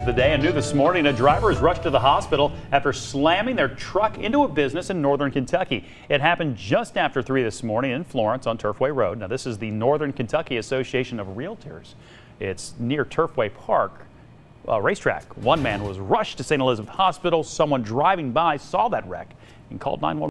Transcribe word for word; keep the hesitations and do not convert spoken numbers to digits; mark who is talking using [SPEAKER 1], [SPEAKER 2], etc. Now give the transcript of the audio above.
[SPEAKER 1] The day and new this morning, a driver is rushed to the hospital after slamming their truck into a business in northern Kentucky. It happened just after three this morning in Florence on Turfway Road. Now, this is the Northern Kentucky Association of Realtors. It's near Turfway Park uh, racetrack. One man was rushed to Saint Elizabeth Hospital. Someone driving by saw that wreck and called nine one one.